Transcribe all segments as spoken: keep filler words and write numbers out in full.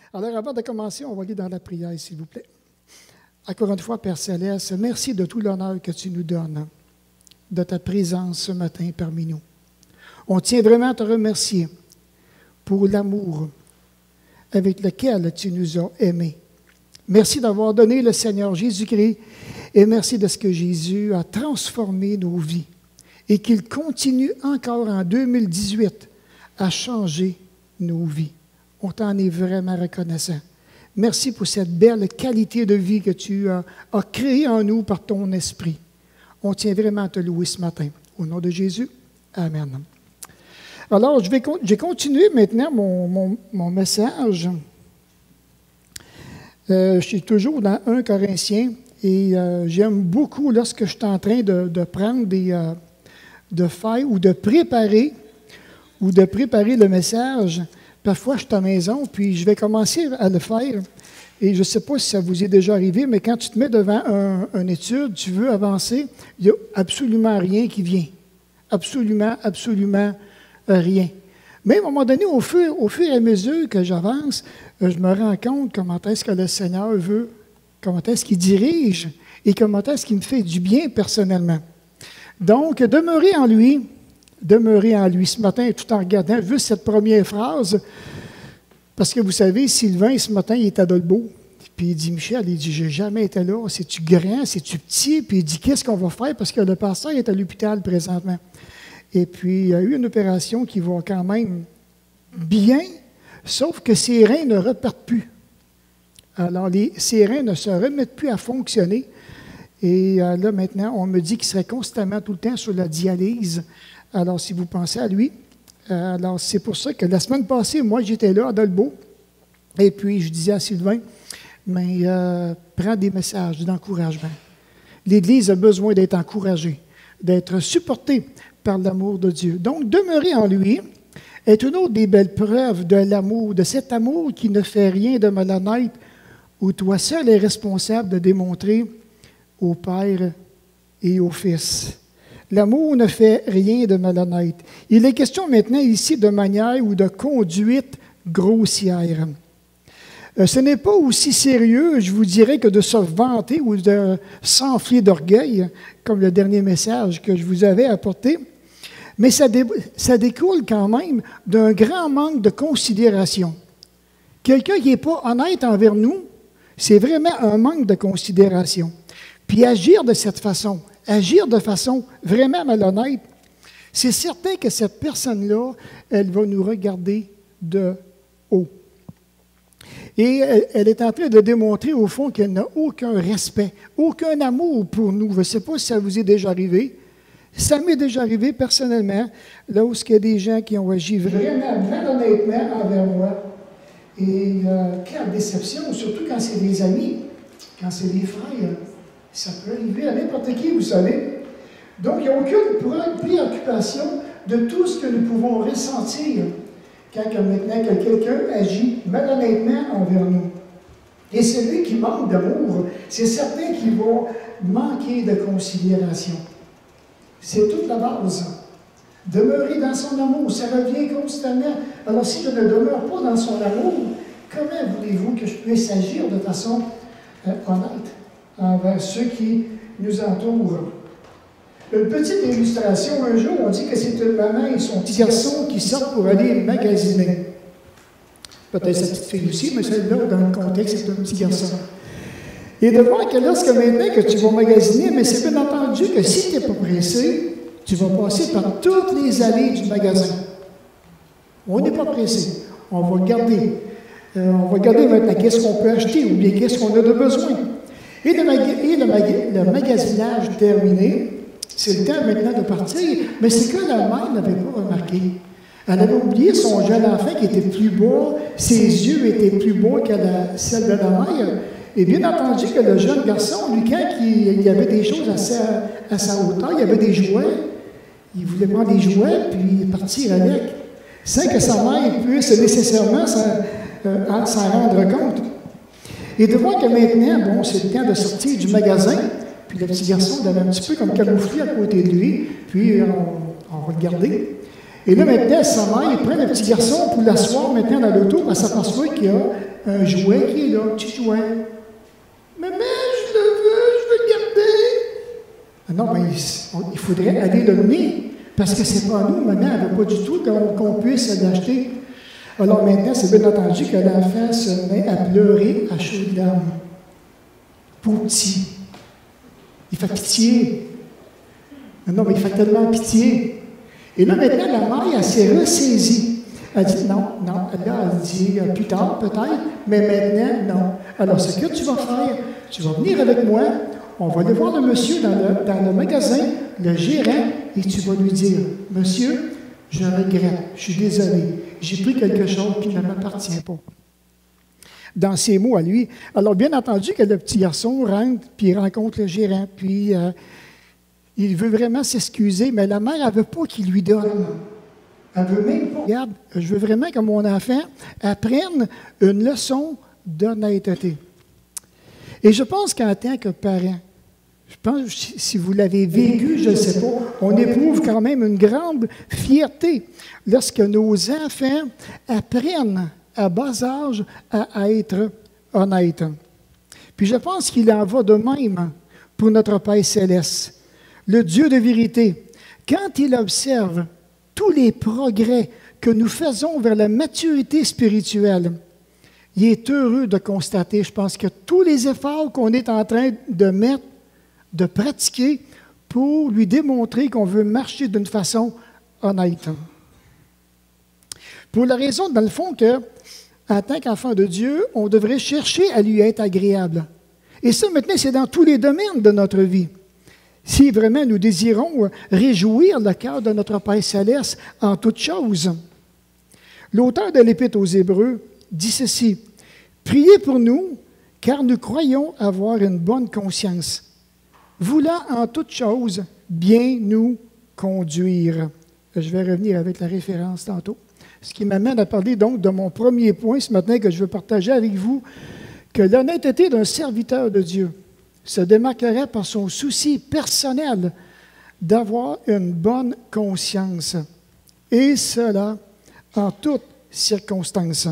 Alors, avant de commencer, on va aller dans la prière, s'il vous plaît. Encore une fois, Père Céleste, merci de tout l'honneur que tu nous donnes, de ta présence ce matin parmi nous. On tient vraiment à te remercier pour l'amour avec lequel tu nous as aimés. Merci d'avoir donné le Seigneur Jésus-Christ et merci de ce que Jésus a transformé nos vies et qu'il continue encore en deux mille dix-huit à changer nos vies. On t'en est vraiment reconnaissant. Merci pour cette belle qualité de vie que tu as, as créée en nous par ton esprit. On tient vraiment à te louer ce matin. Au nom de Jésus, Amen. Alors, je vais j'ai continué maintenant mon, mon, mon message. Euh, je suis toujours dans un Corinthiens et euh, j'aime beaucoup lorsque je suis en train de, de prendre des, euh, de faire ou de préparer ou de préparer le message. Parfois, je suis à la maison, puis je vais commencer à le faire. Et je ne sais pas si ça vous est déjà arrivé, mais quand tu te mets devant un, une étude, tu veux avancer, il n'y a absolument rien qui vient. Absolument, absolument rien. Mais à un moment donné, au fur, au fur et à mesure que j'avance, je me rends compte comment est-ce que le Seigneur veut, comment est-ce qu'il dirige et comment est-ce qu'il me fait du bien personnellement. Donc, demeurer en lui, demeurer en lui. Ce matin, tout en regardant juste cette première phrase, parce que vous savez, Sylvain, ce matin, il est à Dolbeau. Puis il dit, Michel, il dit, j'ai jamais été là. C'est-tu grand, c'est-tu petit? Puis il dit, qu'est-ce qu'on va faire? Parce que le pasteur est à l'hôpital présentement. Et puis, il y a eu une opération qui va quand même bien, sauf que ses reins ne repartent plus. Alors, les, ses reins ne se remettent plus à fonctionner. Et euh, là, maintenant, on me dit qu'il serait constamment, tout le temps, sur la dialyse. Alors, si vous pensez à lui, euh, alors c'est pour ça que la semaine passée, moi, j'étais là à Dolbeau. Et puis, je disais à Sylvain, mais euh, prends des messages d'encouragement. L'Église a besoin d'être encouragée, d'être supportée par l'amour de Dieu. Donc, demeurer en lui est une autre des belles preuves de l'amour, de cet amour qui ne fait rien de malhonnête, où toi seul es responsable de démontrer au Père et au Fils. L'amour ne fait rien de malhonnête. Il est question maintenant ici de manière ou de conduite grossière. Euh, ce n'est pas aussi sérieux, je vous dirais, que de se vanter ou de s'enfler d'orgueil, comme le dernier message que je vous avais apporté, mais ça, dé, ça découle quand même d'un grand manque de considération. Quelqu'un qui n'est pas honnête envers nous, c'est vraiment un manque de considération. Puis agir de cette façon, agir de façon vraiment malhonnête, c'est certain que cette personne-là, elle va nous regarder de haut. Et elle, elle est en train de démontrer au fond qu'elle n'a aucun respect, aucun amour pour nous. Je ne sais pas si ça vous est déjà arrivé. Ça m'est déjà arrivé personnellement, là où il y a des gens qui ont agi vraiment malhonnêtement envers moi. Et euh, quelle déception, surtout quand c'est des amis, quand c'est des frères. Ça peut arriver à n'importe qui, vous savez. Donc, il n'y a aucune préoccupation de tout ce que nous pouvons ressentir quand maintenant que quelqu'un agit malhonnêtement envers nous. Et celui qui manque d'amour, c'est certain qu'il va manquer de considération. C'est toute la base. Demeurer dans son amour, ça revient constamment. Alors, si je ne demeure pas dans son amour, comment voulez-vous que je puisse agir de façon euh, honnête envers ceux qui nous entourent? Une petite illustration, un jour, on dit que c'est une maman et son petit garçon qui sortent pour aller magasiner. Peut-être sa petite fille aussi, mais celle-là, dans le contexte, c'est un petit garçon. Et de voir que lorsque maintenant que tu vas magasiner, mais c'est bien entendu que si tu n'es pas pressé, tu vas passer par toutes les allées du magasin. On n'est pas pressé. On va regarder. Euh, on va regarder maintenant qu'est-ce qu'on peut acheter ou bien qu'est-ce qu'on a de besoin. Et le, maga et le, maga le magasinage terminé, c'est le temps maintenant de partir, mais c'est que la mère n'avait pas remarqué. Elle avait oublié son jeune enfant qui était plus beau, ses yeux étaient plus beaux que la, celle de la mère. Et bien entendu que le jeune garçon, lui, quand il, il y avait des choses à sa, à sa hauteur, il y avait des jouets, il voulait prendre des jouets puis partir avec, sans que sa mère puisse nécessairement s'en euh, rendre compte. Et de voir que maintenant, bon, c'est le temps de sortir du magasin, puis le petit garçon l'avait un petit peu comme camouflé à côté de lui, puis on, on va le garder. Et là, maintenant, sa mère, il prend le petit garçon pour l'asseoir maintenant dans l'auto, elle s'aperçoit qu'il y a un jouet qui est là, un petit jouet. Maman, je le veux, je veux le garder. Non, mais il, il faudrait aller le donner, parce que c'est pas nous, maman, elle ne veut pas du tout qu'on qu'on puisse l'acheter. Alors maintenant, c'est bien entendu que l'enfant se met à pleurer à chaudes larmes. Pour petit. Il fait pitié. Non, mais il fait tellement pitié. Et là, maintenant, la mère, elle s'est ressaisie. Elle dit non, non. Là, elle dit plus tard, peut-être, mais maintenant, non. Alors, ce que tu vas faire, tu vas venir avec moi, on va aller voir le monsieur dans le, dans le magasin, le gérant, et tu vas lui dire, monsieur, je regrette, je suis désolé, j'ai pris quelque chose qui ne m'appartient pas. Dans ses mots à lui. Alors, bien entendu que le petit garçon rentre, puis il rencontre le gérant, puis euh, il veut vraiment s'excuser, mais la mère, elle ne veut pas qu'il lui donne. Elle veut même pas. Regarde, je veux vraiment que mon enfant apprenne une leçon d'honnêteté. Et je pense qu'en tant que parent, je pense, si vous l'avez vécu, je ne sais pas, on éprouve quand même une grande fierté lorsque nos enfants apprennent à bas âge à être honnêtes. Puis je pense qu'il en va de même pour notre Père céleste, le Dieu de vérité. Quand il observe tous les progrès que nous faisons vers la maturité spirituelle, il est heureux de constater, je pense, que tous les efforts qu'on est en train de mettre, de pratiquer pour lui démontrer qu'on veut marcher d'une façon honnête. Pour la raison, dans le fond, que en tant qu'enfant de Dieu, on devrait chercher à lui être agréable. Et ça, maintenant, c'est dans tous les domaines de notre vie. Si vraiment nous désirons réjouir le cœur de notre Père céleste en toutes choses. L'auteur de l'Épître aux Hébreux dit ceci, « Priez pour nous, car nous croyons avoir une bonne conscience, voulant en toutes choses bien nous conduire. » Je vais revenir avec la référence tantôt. Ce qui m'amène à parler donc de mon premier point ce matin que je veux partager avec vous, que l'honnêteté d'un serviteur de Dieu se démarquerait par son souci personnel d'avoir une bonne conscience, et cela en toutes circonstances.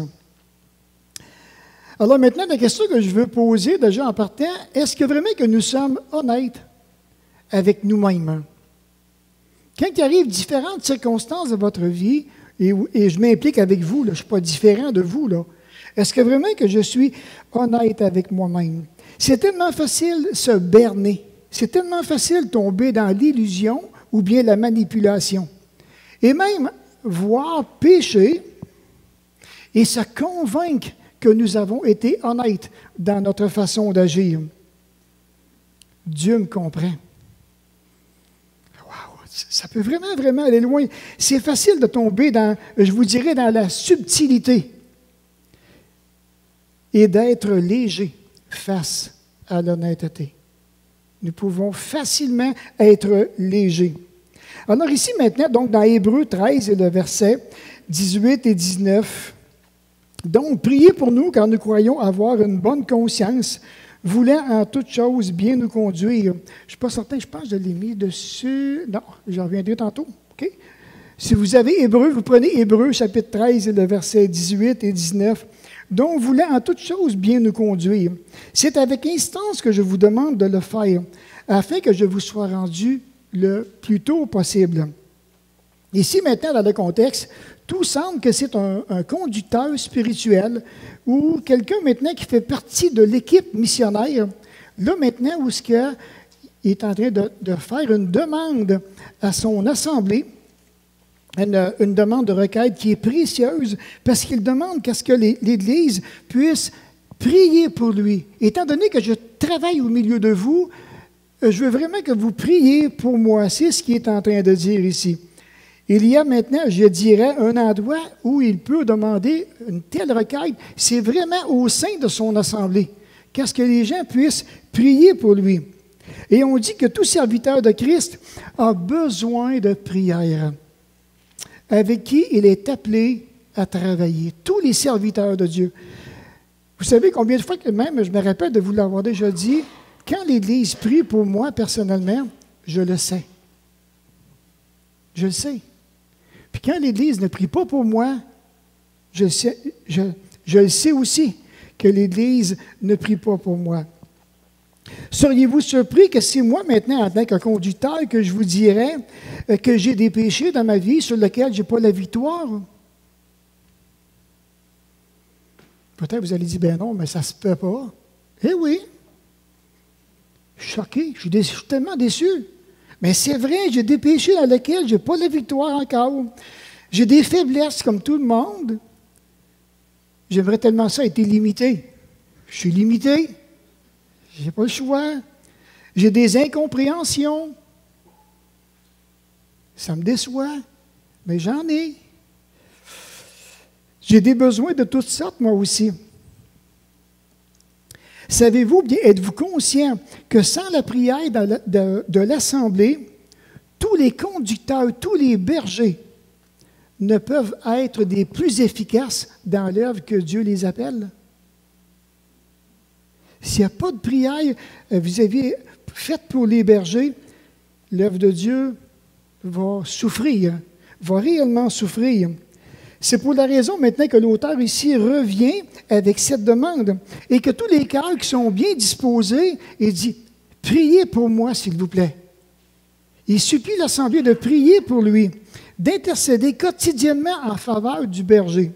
Alors maintenant, la question que je veux poser déjà en partant, est-ce que vraiment que nous sommes honnêtes avec nous-mêmes? Quand il arrive différentes circonstances de votre vie, Et, et je m'implique avec vous, là, je ne suis pas différent de vous. Là. Est-ce que vraiment que je suis honnête avec moi-même? C'est tellement facile se berner. C'est tellement facile de tomber dans l'illusion ou bien la manipulation. Et même voir pécher et se convaincre que nous avons été honnêtes dans notre façon d'agir. Dieu me comprend. Ça peut vraiment, vraiment aller loin. C'est facile de tomber dans, je vous dirais, dans la subtilité et d'être léger face à l'honnêteté. Nous pouvons facilement être légers. Alors ici maintenant, donc dans Hébreux treize et le verset dix-huit et dix-neuf, donc priez pour nous car nous croyons avoir une bonne conscience, voulant en toutes choses bien nous conduire. Je ne suis pas certain, je pense que je l'ai mis dessus. Non, j'en reviendrai tantôt. Okay? Si vous avez Hébreux, vous prenez Hébreux chapitre treize et le verset dix-huit et dix-neuf. Donc, voulant en toutes choses bien nous conduire. C'est avec instance que je vous demande de le faire, afin que je vous sois rendu le plus tôt possible. Ici, maintenant, dans le contexte, tout semble que c'est un, un conducteur spirituel ou quelqu'un maintenant qui fait partie de l'équipe missionnaire, là maintenant où ce qu'il est en train de, de faire une demande à son assemblée, une, une demande de requête qui est précieuse parce qu'il demande qu'à ce que les, l'Église puisse prier pour lui. Étant donné que je travaille au milieu de vous, je veux vraiment que vous priez pour moi. C'est ce qu'il est en train de dire ici. Il y a maintenant, je dirais, un endroit où il peut demander une telle requête. C'est vraiment au sein de son assemblée, qu'à ce que les gens puissent prier pour lui. Et on dit que tout serviteur de Christ a besoin de prière, avec qui il est appelé à travailler. Tous les serviteurs de Dieu. Vous savez combien de fois que même, je me rappelle de vous l'avoir déjà dit, quand l'Église prie pour moi personnellement, je le sais. Je le sais. Puis quand l'Église ne prie pas pour moi, je, sais, je, je le sais aussi que l'Église ne prie pas pour moi. Seriez-vous surpris que c'est moi maintenant, en tant que conducteur, que je vous dirais que j'ai des péchés dans ma vie sur lesquels je n'ai pas la victoire? Peut-être vous allez dire, ben non, mais ça ne se peut pas. Eh oui. Je suis choqué, je suis, déçu, je suis tellement déçu. Mais c'est vrai, j'ai des péchés dans lesquels je n'ai pas la victoire encore. J'ai des faiblesses comme tout le monde. J'aimerais tellement ça être limité. Je suis limité. Je n'ai pas le choix. J'ai des incompréhensions. Ça me déçoit, mais j'en ai. J'ai des besoins de toutes sortes, moi aussi. Savez-vous bien, êtes-vous conscient que sans la prière de, de, de l'Assemblée, tous les conducteurs, tous les bergers ne peuvent être des plus efficaces dans l'œuvre que Dieu les appelle? S'il n'y a pas de prière vis-à-vis faite pour les bergers, l'œuvre de Dieu va souffrir, va réellement souffrir. C'est pour la raison maintenant que l'auteur ici revient avec cette demande et que tous les cœurs qui sont bien disposés, il dit « Priez pour moi, s'il vous plaît ». Il supplie l'Assemblée de prier pour lui, d'intercéder quotidiennement en faveur du berger.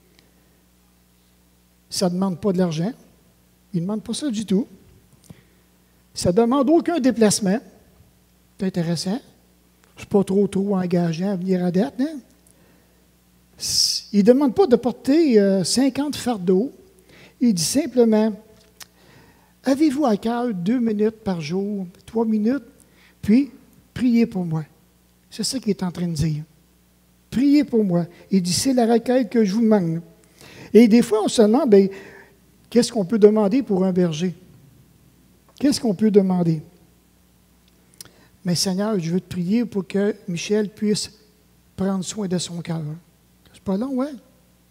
Ça ne demande pas de l'argent. Il ne demande pas ça du tout. Ça ne demande aucun déplacement. C'est intéressant. Je ne suis pas trop, trop engageant à venir à date. Hein? Il ne demande pas de porter euh, cinquante fardeaux. Il dit simplement, avez-vous à cœur deux minutes par jour, trois minutes, puis priez pour moi. C'est ça qu'il est en train de dire. Priez pour moi. Il dit, c'est la requête que je vous demande. Et des fois, on se demande, bien, qu'est-ce qu'on peut demander pour un berger? Qu'est-ce qu'on peut demander? Mais Seigneur, je veux te prier pour que Michel puisse prendre soin de son cœur. C'est pas long, ouais?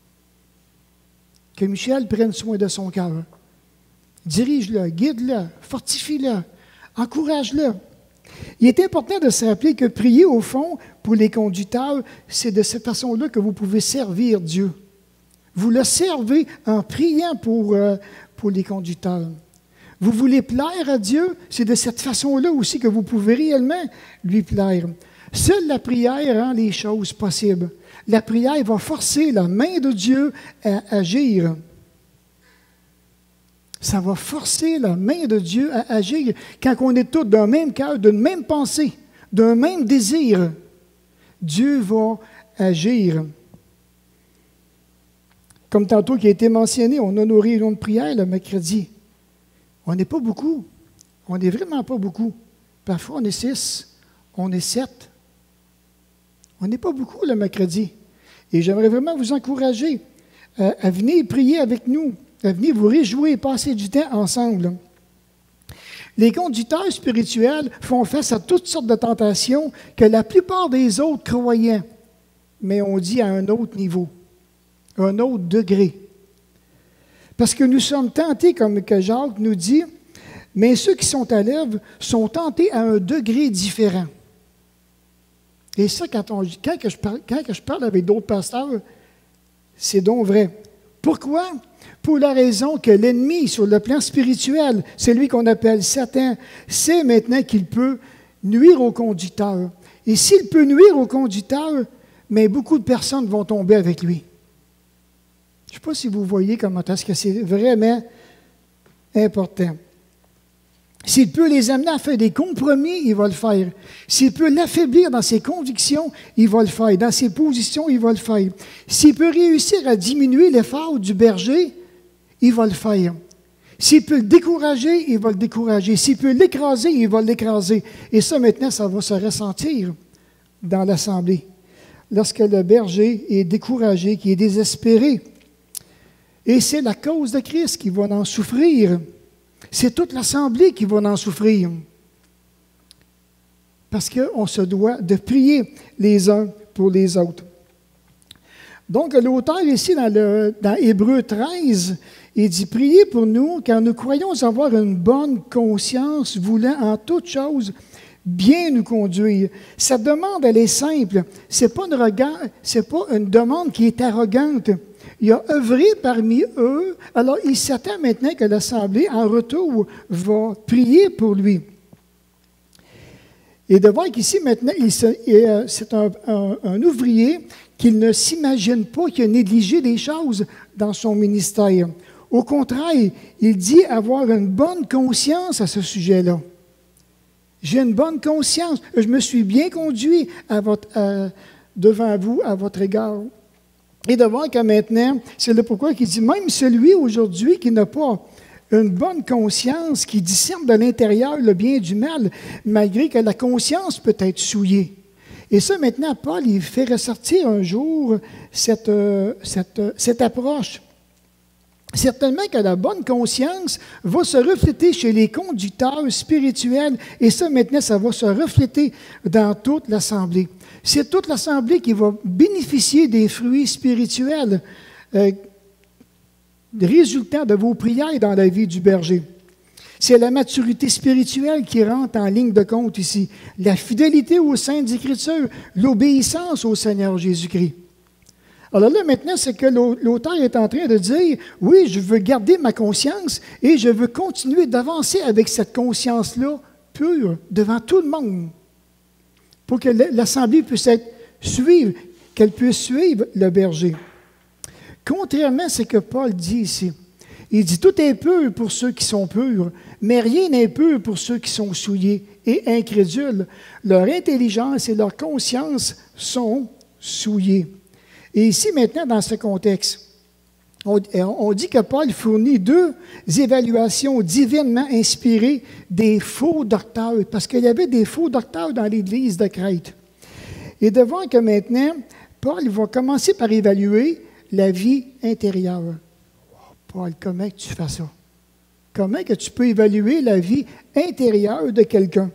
Que Michel prenne soin de son cœur. Dirige-le, guide-le, fortifie-le, encourage-le. Il est important de se rappeler que prier, au fond, pour les conducteurs, c'est de cette façon-là que vous pouvez servir Dieu. Vous le servez en priant pour, euh, pour les conducteurs. Vous voulez plaire à Dieu, c'est de cette façon-là aussi que vous pouvez réellement lui plaire. Seule la prière rend les choses possibles. La prière va forcer la main de Dieu à agir. Ça va forcer la main de Dieu à agir quand on est tous d'un même cœur, d'une même pensée, d'un même désir. Dieu va agir. Comme tantôt qui a été mentionné, on a nos réunions de prière le mercredi. On n'est pas beaucoup. On n'est vraiment pas beaucoup. Parfois, on est six, on est sept. On n'est pas beaucoup le mercredi. Et j'aimerais vraiment vous encourager à, à venir prier avec nous, à venir vous réjouir et passer du temps ensemble. Les conducteurs spirituels font face à toutes sortes de tentations que la plupart des autres croyants, mais on dit à un autre niveau, à un autre degré. Parce que nous sommes tentés, comme que Jacques nous dit, mais ceux qui sont à l'œuvre sont tentés à un degré différent. Et ça, quand, on, quand, que, je parle, quand que je parle avec d'autres pasteurs, c'est donc vrai. Pourquoi? Pour la raison que l'ennemi, sur le plan spirituel, celui qu'on appelle Satan, sait maintenant qu'il peut nuire au conducteur. Et s'il peut nuire au conducteur, mais beaucoup de personnes vont tomber avec lui. Je ne sais pas si vous voyez comment est-ce que c'est vraiment important. S'il peut les amener à faire des compromis, il va le faire. S'il peut l'affaiblir dans ses convictions, il va le faire. Dans ses positions, il va le faire. S'il peut réussir à diminuer l'effort du berger, il va le faire. S'il peut le décourager, il va le décourager. S'il peut l'écraser, il va l'écraser. Et ça, maintenant, ça va se ressentir dans l'assemblée. Lorsque le berger est découragé, qui est désespéré, et c'est la cause de Christ qui va en souffrir. C'est toute l'Assemblée qui va en souffrir. Parce qu'on se doit de prier les uns pour les autres. Donc, l'auteur ici, dans, le, dans Hébreux treize, il dit « Priez pour nous, car nous croyons avoir une bonne conscience, voulant en toutes choses bien nous conduire. Sa demande, elle est simple. Ce n'est pas une regard, c'est pas une demande qui est arrogante. Il a œuvré parmi eux, alors il s'attend maintenant que l'Assemblée, en retour, va prier pour lui. Et de voir qu'ici, maintenant, il se, c'est un, un, un ouvrier qu'il ne s'imagine pas qu'il a négligé des choses dans son ministère. Au contraire, il dit avoir une bonne conscience à ce sujet-là. J'ai une bonne conscience. Je me suis bien conduit à votre, à, devant vous, à votre égard. Et de voir que maintenant, c'est le pourquoi qu'il dit, même celui aujourd'hui qui n'a pas une bonne conscience, qui discerne de l'intérieur le bien du mal, malgré que la conscience peut être souillée. Et ça, maintenant, Paul, il fait ressortir un jour cette, cette, cette approche. Certainement que la bonne conscience va se refléter chez les conducteurs spirituels, et ça, maintenant, ça va se refléter dans toute l'Assemblée. C'est toute l'Assemblée qui va bénéficier des fruits spirituels euh, résultant de vos prières dans la vie du berger. C'est la maturité spirituelle qui rentre en ligne de compte ici. La fidélité aux Saintes Écritures, l'obéissance au Seigneur Jésus-Christ. Alors là, maintenant, c'est que l'auteur est en train de dire, oui, je veux garder ma conscience et je veux continuer d'avancer avec cette conscience-là pure devant tout le monde pour que l'Assemblée puisse être suivre, qu'elle puisse suivre le berger. Contrairement à ce que Paul dit ici, il dit, tout est pur pour ceux qui sont purs, mais rien n'est pur pour ceux qui sont souillés et incrédules. Leur intelligence et leur conscience sont souillées. Et ici, maintenant, dans ce contexte, on, on dit que Paul fournit deux évaluations divinement inspirées des faux docteurs, parce qu'il y avait des faux docteurs dans l'Église de Crète. Et de voir que maintenant, Paul va commencer par évaluer la vie intérieure. Oh, Paul, comment tu fais ça? Comment que tu peux évaluer la vie intérieure de quelqu'un?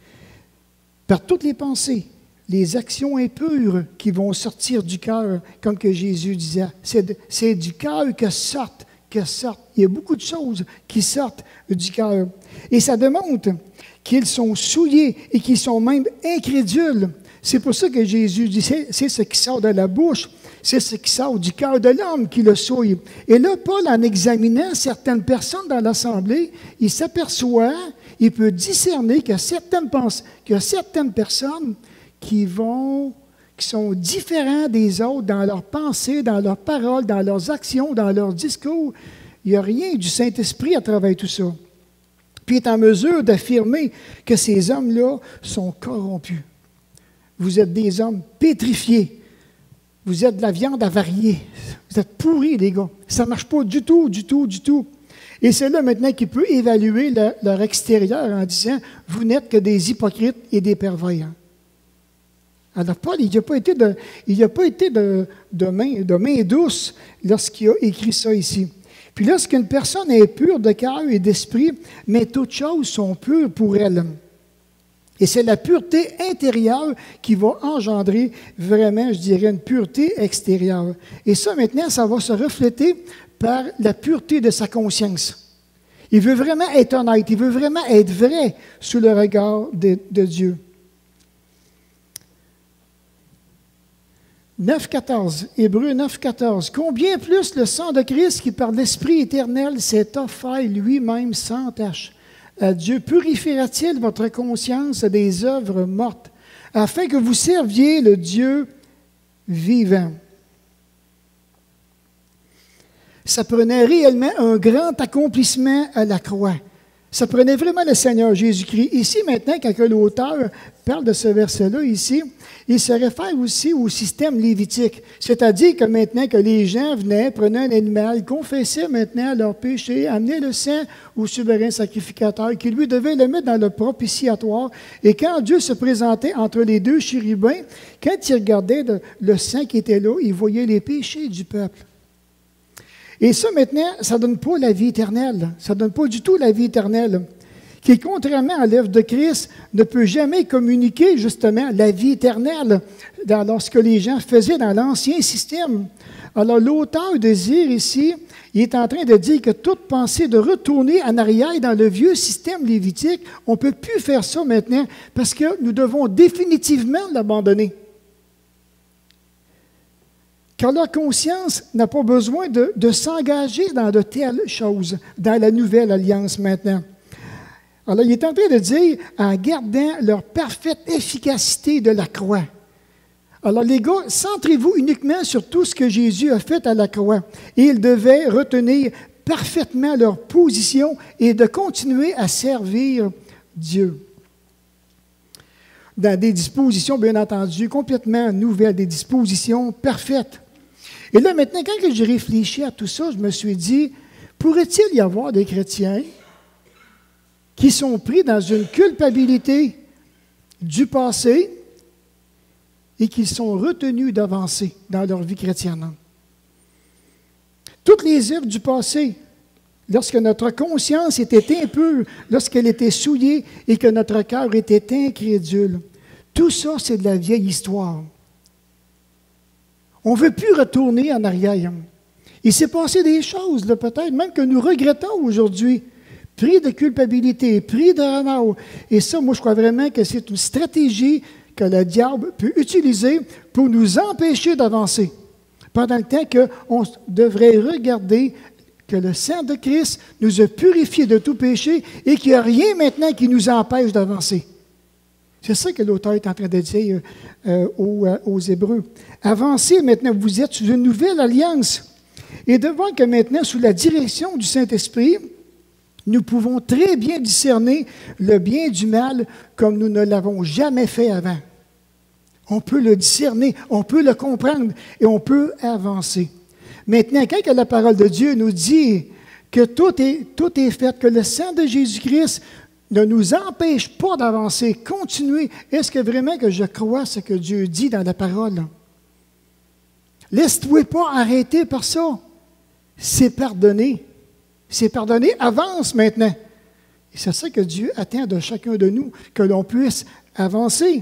Par toutes les pensées, les actions impures qui vont sortir du cœur, comme que Jésus disait. C'est, c'est du cœur que sortent, que sortent. Il y a beaucoup de choses qui sortent du cœur. Et ça démontre qu'ils sont souillés et qu'ils sont même incrédules. C'est pour ça que Jésus dit, c'est, c'est ce qui sort de la bouche, c'est ce qui sort du cœur de l'homme qui le souille. Et là, Paul, en examinant certaines personnes dans l'Assemblée, il s'aperçoit, il peut discerner qu'il y a certaines, qu'il y a certaines personnes qui vont, qui sont différents des autres dans leurs pensées, dans leurs paroles, dans leurs actions, dans leurs discours. Il n'y a rien du Saint-Esprit à travers tout ça. Puis il est en mesure d'affirmer que ces hommes-là sont corrompus. Vous êtes des hommes pétrifiés. Vous êtes de la viande avariée. Vous êtes pourris, les gars. Ça ne marche pas du tout, du tout, du tout. Et c'est là maintenant qu'il peut évaluer le, leur extérieur en disant, vous n'êtes que des hypocrites et des pervers. Alors, Paul, il n'a pas été, de, il a pas été de, de, main, de main douce lorsqu'il a écrit ça ici. Puis lorsqu'une personne est pure de cœur et d'esprit, mais toutes choses sont pures pour elle. Et c'est la pureté intérieure qui va engendrer vraiment, je dirais, une pureté extérieure. Et ça, maintenant, ça va se refléter par la pureté de sa conscience. Il veut vraiment être honnête, il veut vraiment être vrai sous le regard de, de Dieu. neuf quatorze, Hébreux neuf quatorze. Combien plus le sang de Christ qui, par l'Esprit éternel, s'est offert lui-même sans tache à Dieu, purifiera-t-il votre conscience des œuvres mortes, afin que vous serviez le Dieu vivant? Ça prenait réellement un grand accomplissement à la croix. Ça prenait vraiment le Seigneur Jésus-Christ. Ici, maintenant, quand l'auteur parle de ce verset-là, ici, il se réfère aussi au système lévitique. C'est-à-dire que maintenant que les gens venaient, prenaient un animal, confessaient maintenant leurs péchés, amenaient le sang au souverain sacrificateur, qui lui devait le mettre dans le propitiatoire. Et quand Dieu se présentait entre les deux chérubins, quand il regardait le sang qui était là, il voyait les péchés du peuple. Et ça, maintenant, ça ne donne pas la vie éternelle. Ça ne donne pas du tout la vie éternelle. qui, contrairement à l'œuvre de Christ, ne peut jamais communiquer justement la vie éternelle dans, lorsque les gens faisaient dans l'ancien système. Alors l'auteur désire ici, il est en train de dire que toute pensée de retourner en arrière dans le vieux système lévitique, on ne peut plus faire ça maintenant parce que nous devons définitivement l'abandonner. Car leur conscience n'a pas besoin de, de s'engager dans de telles choses, dans la nouvelle alliance maintenant. Alors, il est en train de dire, en gardant leur parfaite efficacité de la croix. Alors, les gars, centrez-vous uniquement sur tout ce que Jésus a fait à la croix. Et ils devaient retenir parfaitement leur position et de continuer à servir Dieu. Dans des dispositions, bien entendu, complètement nouvelles, des dispositions parfaites. Et là, maintenant, quand j'ai réfléchi à tout ça, je me suis dit, pourrait-il y avoir des chrétiens qui sont pris dans une culpabilité du passé et qui sont retenus d'avancer dans leur vie chrétienne? Toutes les œuvres du passé, lorsque notre conscience était impure, lorsqu'elle était souillée et que notre cœur était incrédule, tout ça, c'est de la vieille histoire. On ne veut plus retourner en arrière. Il s'est passé des choses, là, peut-être, même que nous regrettons aujourd'hui. Pris de culpabilité, pris de remords. Et ça, moi, je crois vraiment que c'est une stratégie que le diable peut utiliser pour nous empêcher d'avancer. Pendant le temps qu'on devrait regarder que le sang de Christ nous a purifiés de tout péché et qu'il n'y a rien maintenant qui nous empêche d'avancer. C'est ça que l'auteur est en train de dire euh, aux, euh, aux Hébreux. Avancez maintenant, vous êtes sous une nouvelle alliance. Et devant que maintenant, sous la direction du Saint-Esprit, nous pouvons très bien discerner le bien du mal comme nous ne l'avons jamais fait avant. On peut le discerner, on peut le comprendre et on peut avancer. Maintenant, quand la parole de Dieu nous dit que tout est, tout est fait, que le sang de Jésus-Christ ne nous empêche pas d'avancer, continuer, est-ce que vraiment que je crois ce que Dieu dit dans la parole? Laisse-toi pas arrêter par ça. C'est pardonné. C'est pardonné, avance maintenant. Et c'est ça que Dieu attend de chacun de nous, que l'on puisse avancer.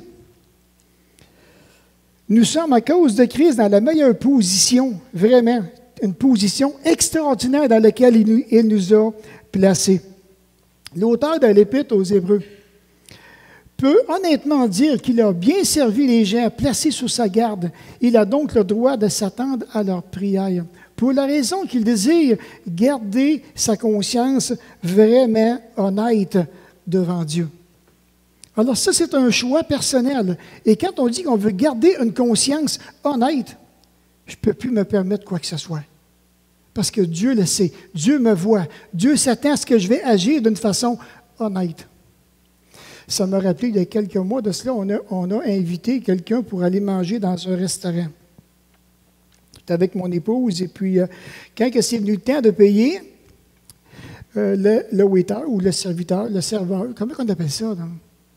Nous sommes à cause de Christ dans la meilleure position, vraiment, une position extraordinaire dans laquelle il nous, il nous a placés. L'auteur de l'Épître aux Hébreux peut honnêtement dire qu'il a bien servi les gens placés sous sa garde. Il a donc le droit de s'attendre à leur prière, pour la raison qu'il désire garder sa conscience vraiment honnête devant Dieu. Alors ça, c'est un choix personnel. Et quand on dit qu'on veut garder une conscience honnête, je ne peux plus me permettre quoi que ce soit. Parce que Dieu le sait, Dieu me voit, Dieu s'attend à ce que je vais agir d'une façon honnête. Ça m'a rappelé, il y a quelques mois de cela, on a, on a invité quelqu'un pour aller manger dans un restaurant. J'étais avec mon épouse, et puis euh, quand c'est venu le temps de payer, euh, le, le waiter ou le serviteur, le serveur, comment on appelle ça? Non?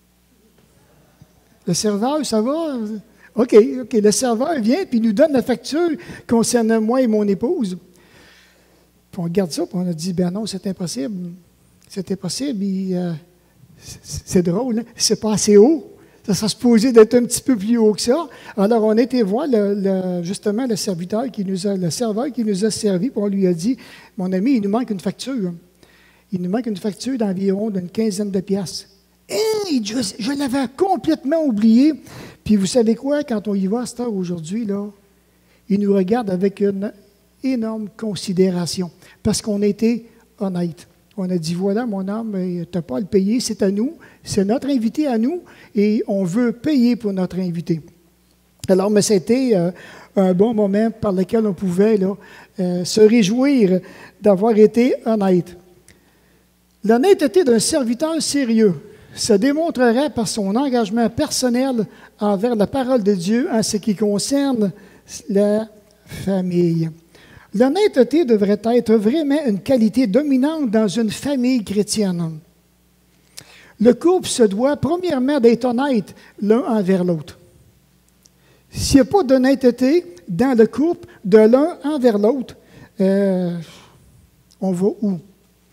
Le serveur, ça va? OK, OK. Le serveur vient et nous donne la facture concernant moi et mon épouse. Puis on regarde ça, puis on a dit, ben non, c'est impossible. C'est impossible. Et, euh, c'est drôle, hein? C'est pas assez haut. Ça serait supposé d'être un petit peu plus haut que ça. Alors, on a été voir le, le, justement le serviteur qui nous a, le serveur qui nous a servi, puis on lui a dit, mon ami, il nous manque une facture. Il nous manque une facture d'environ d'une quinzaine de piastres. Hey, je, je l'avais complètement oublié. Puis vous savez quoi, quand on y va à cette heure aujourd'hui, là, il nous regarde avec une énorme considération, parce qu'on a été honnête. On a dit, voilà, mon homme, tu n'as pas à le payer, c'est à nous, c'est notre invité à nous, et on veut payer pour notre invité. Alors, mais c'était euh, un bon moment par lequel on pouvait là, euh, se réjouir d'avoir été honnête. L'honnêteté d'un serviteur sérieux se démontrerait par son engagement personnel envers la parole de Dieu en ce qui concerne la famille. L'honnêteté devrait être vraiment une qualité dominante dans une famille chrétienne. Le couple se doit premièrement d'être honnête l'un envers l'autre. S'il n'y a pas d'honnêteté dans le couple de l'un envers l'autre, euh, on va où?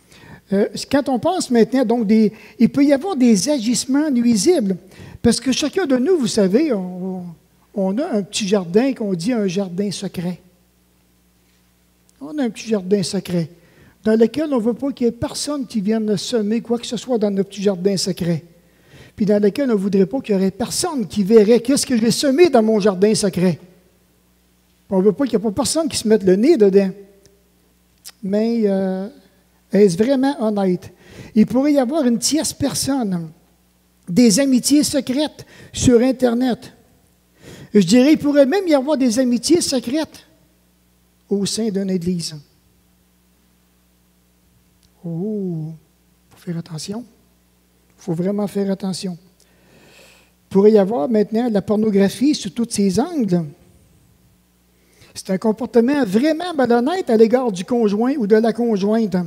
Euh, quand on pense maintenant, donc, des, il peut y avoir des agissements nuisibles. Parce que chacun de nous, vous savez, on, on a un petit jardin qu'on dit un jardin secret. On a un petit jardin secret dans lequel on ne veut pas qu'il y ait personne qui vienne semer quoi que ce soit dans notre petit jardin secret. Puis dans lequel on ne voudrait pas qu'il y aurait personne qui verrait qu'est-ce que je vais semer dans mon jardin secret. On ne veut pas qu'il n'y ait pas personne qui se mette le nez dedans. Mais euh, est-ce vraiment honnête? Il pourrait y avoir une tierce personne, des amitiés secrètes sur Internet. Je dirais, il pourrait même y avoir des amitiés secrètes au sein d'une église. Oh, il faut faire attention. Il faut vraiment faire attention. Il pourrait y avoir maintenant la pornographie sous tous ses angles. C'est un comportement vraiment malhonnête à l'égard du conjoint ou de la conjointe.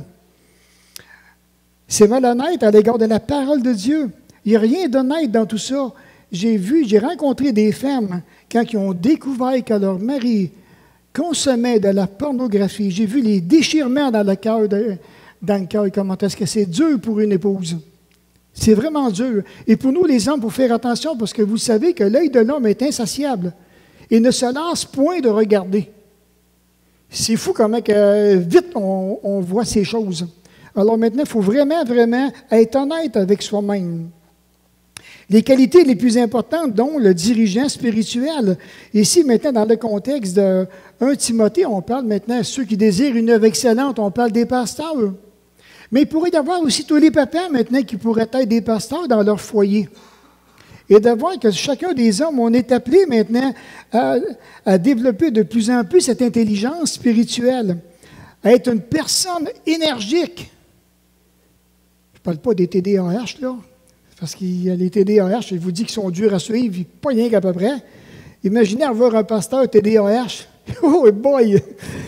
C'est malhonnête à l'égard de la parole de Dieu. Il n'y a rien d'honnête dans tout ça. J'ai vu, j'ai rencontré des femmes, quand ils ont découvert que leur mari consommait de la pornographie, j'ai vu les déchirements dans le cœur, de, dans le cœur. Comment est-ce que c'est dur pour une épouse? C'est vraiment dur. Et pour nous, les hommes, il faut faire attention, parce que vous savez que l'œil de l'homme est insatiable. Il ne se lasse point de regarder. C'est fou comment que, vite on, on voit ces choses. Alors maintenant, il faut vraiment, vraiment être honnête avec soi-même. Les qualités les plus importantes, dont le dirigeant spirituel. Ici, maintenant, dans le contexte de premier Timothée, on parle maintenant de ceux qui désirent une œuvre excellente, on parle des pasteurs. Mais il pourrait y avoir aussi tous les papas maintenant qui pourraient être des pasteurs dans leur foyer. Et de voir que chacun des hommes, on est appelé maintenant à, à développer de plus en plus cette intelligence spirituelle, à être une personne énergique. Je ne parle pas des T D A H, là, parce qu'il y a les T D A H, je vous dis qu'ils sont durs à suivre, pas rien qu'à peu près. Imaginez avoir un pasteur T D A H. Oh boy!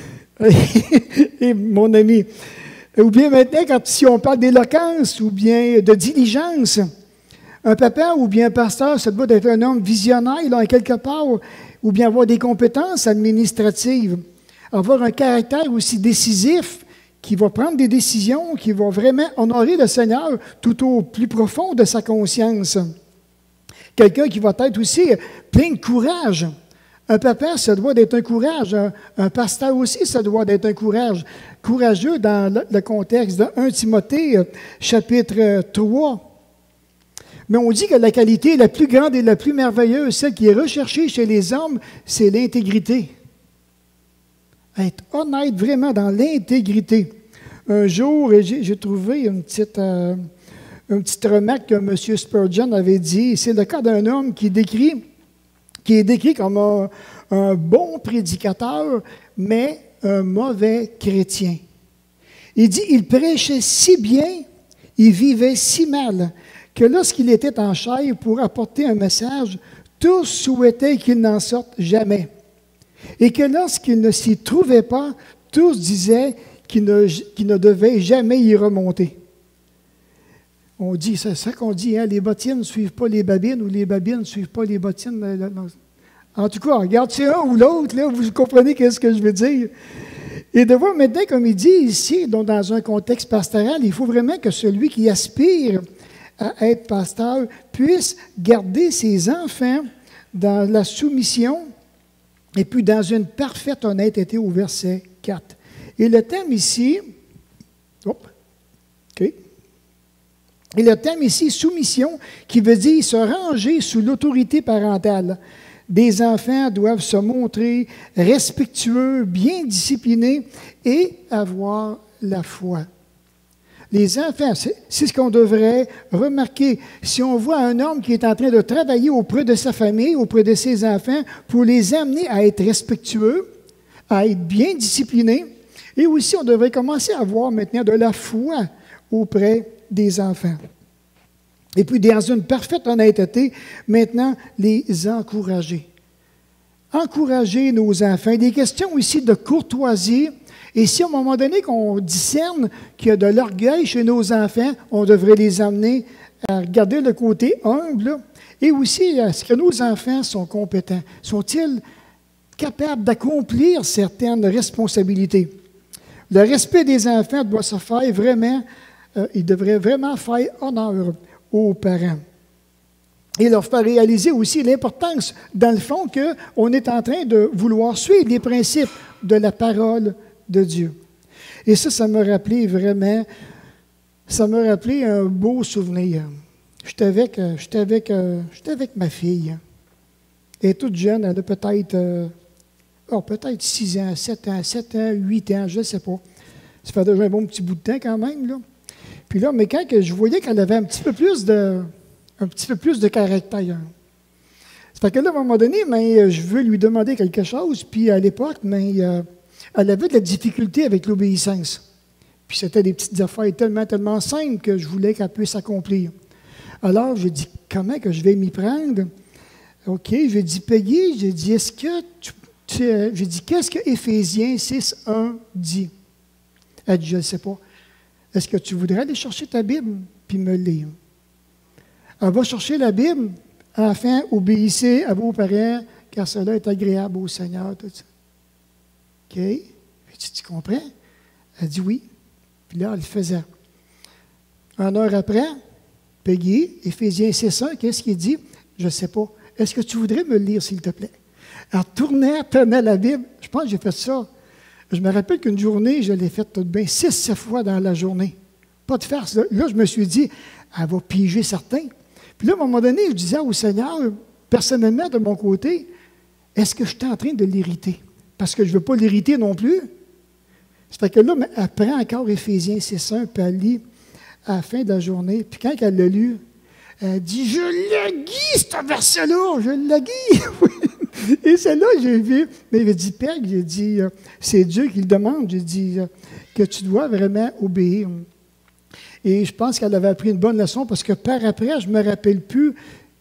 Et mon ami. Ou bien maintenant, quand, si on parle d'éloquence ou bien de diligence, un papa ou bien un pasteur, ça doit être un homme visionnaire, là, quelque part, ou bien avoir des compétences administratives, avoir un caractère aussi décisif, qui va prendre des décisions, qui va vraiment honorer le Seigneur tout au plus profond de sa conscience. Quelqu'un qui va être aussi plein de courage. Un papa, ça doit être un courage. Un, un pasteur aussi, ça doit être un courage. Courageux dans le, le contexte de premier Timothée, chapitre trois. Mais on dit que la qualité la plus grande et la plus merveilleuse, celle qui est recherchée chez les hommes, c'est l'intégrité. Être honnête vraiment dans l'intégrité. Un jour, j'ai trouvé une petite, euh, une petite remarque que M. Spurgeon avait dit. C'est le cas d'un homme qui, décrit, qui est décrit comme un, un bon prédicateur, mais un mauvais chrétien. Il dit, il prêchait si bien, il vivait si mal, que lorsqu'il était en chair pour apporter un message, tous souhaitaient qu'il n'en sorte jamais. Et que lorsqu'il ne s'y trouvait pas, tous disaient qu'il ne, qu'il ne devait jamais y remonter. On dit, c'est ça qu'on dit, hein, les bottines ne suivent pas les babines ou les babines ne suivent pas les bottines. En tout cas, regarde, c'est un ou l'autre, là, vous comprenez ce que je veux dire. Et de voir maintenant, comme il dit ici, donc dans un contexte pastoral, il faut vraiment que celui qui aspire à être pasteur puisse garder ses enfants dans la soumission et puis dans une parfaite honnêteté au verset quatre. Et le thème ici, oh, OK. Et le thème ici, soumission, qui veut dire se ranger sous l'autorité parentale. Des enfants doivent se montrer respectueux, bien disciplinés et avoir la foi. Les enfants, c'est, c'est ce qu'on devrait remarquer. Si on voit un homme qui est en train de travailler auprès de sa famille, auprès de ses enfants, pour les amener à être respectueux, à être bien disciplinés, et aussi on devrait commencer à avoir maintenant de la foi auprès des enfants. Et puis, dans une parfaite honnêteté, maintenant, les encourager. Encourager nos enfants. Il y a des questions ici de courtoisie. Et si, à un moment donné, qu'on discerne qu'il y a de l'orgueil chez nos enfants, on devrait les amener à regarder le côté humble. Et aussi, est-ce que nos enfants sont compétents? Sont-ils capables d'accomplir certaines responsabilités? Le respect des enfants doit se faire vraiment euh, il devrait vraiment faire honneur aux parents. Et leur faire réaliser aussi l'importance, dans le fond, qu'on est en train de vouloir suivre les principes de la parole de Dieu. Et ça, ça m'a rappelé vraiment, ça m'a rappelé un beau souvenir. J'étais avec, j'étais avec, j'étais avec ma fille. Elle est toute jeune, elle a peut-être, euh, oh, peut-être six ans, sept ans, sept ans, huit ans, je ne sais pas. Ça fait déjà un bon petit bout de temps quand même, là. Puis là, mais quand je voyais qu'elle avait un petit peu plus de... un petit peu plus de caractère. Ça fait que là, à un moment donné, mais, je veux lui demander quelque chose, puis à l'époque, mais, euh, elle avait de la difficulté avec l'obéissance. Puis c'était des petites affaires tellement, tellement simples que je voulais qu'elle puisse accomplir. Alors, j'ai dit, comment que je vais m'y prendre? OK, j'ai dit, Peggy, j'ai dit, est-ce que tu... tu j'ai dit, qu'est-ce que Éphésiens six, un dit? Elle dit, je ne sais pas. Est-ce que tu voudrais aller chercher ta Bible, puis me lire? Elle va chercher la Bible, afin obéissez à vos parents, car cela est agréable au Seigneur. Tout ça. OK? Puis tu comprends? Elle dit oui. Puis là, elle le faisait. Une heure après, Peggy, Éphésiens six un, qu'est-ce qu'il dit? Je ne sais pas. Est-ce que tu voudrais me le lire, s'il te plaît? Elle tournait, elle tenait la Bible. Je pense que j'ai fait ça. Je me rappelle qu'une journée, je l'ai faite tout bien, six, sept fois dans la journée. Pas de farce. Là, là je me suis dit, elle va piéger certains. Puis là, à un moment donné, je disais au Seigneur, personnellement, de mon côté, est-ce que je suis en train de l'irriter? Parce que je ne veux pas l'irriter non plus. Ça fait que là, elle prend encore Éphésiens six un, puis elle lit à la fin de la journée. Puis quand elle l'a lu, elle dit, je le guis, ce verset-là, je le guis. Et c'est là que j'ai vu, mais il m'a dit, Père, j'ai dit, c'est Dieu qui le demande. J'ai dit que tu dois vraiment obéir. Et je pense qu'elle avait appris une bonne leçon parce que par après, je ne me rappelle plus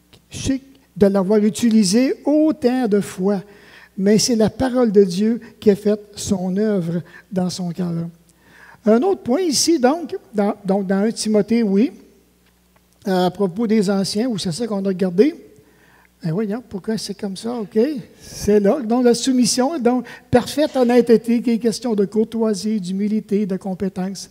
de l'avoir utilisé autant de fois. Mais c'est la parole de Dieu qui a fait son œuvre dans son cœur. Un autre point ici, donc, dans, donc dans un Timothée, oui, à propos des anciens, où c'est ça qu'on a regardé. Ben oui, pourquoi c'est comme ça? OK. C'est là. Donc, la soumission, donc, parfaite honnêteté, qui est question de courtoisie, d'humilité, de compétence.